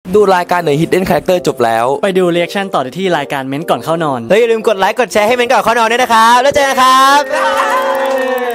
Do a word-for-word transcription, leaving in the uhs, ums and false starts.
ดูรายการThe Hidden Character จบแล้วไปดูเรีแอคชั่นต่อที่รายการเม้นก่อนเข้านอนเฮ้ยอย่าลืมกดไลค์กดแชร์ให้เม้นก่อนเข้านอนด้วยนะครับแล้วเจอกันครับ